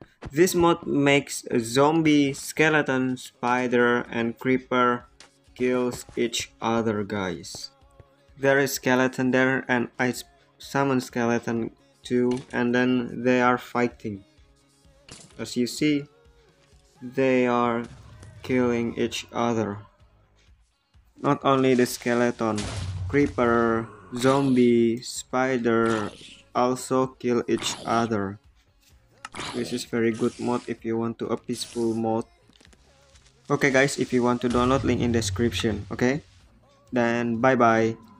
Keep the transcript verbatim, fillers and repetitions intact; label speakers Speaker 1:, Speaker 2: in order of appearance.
Speaker 1: This mod makes a zombie, skeleton, spider, and creeper kills each other, guys. There is skeleton there, and I summon skeleton too, and then they are fighting. As you see, they are killing each other. Not only the skeleton, creeper, zombie, spider also kill each other. This is very good mod if you want to a peaceful mode. Okay guys, if you want to download, link in description. Okay, then bye bye.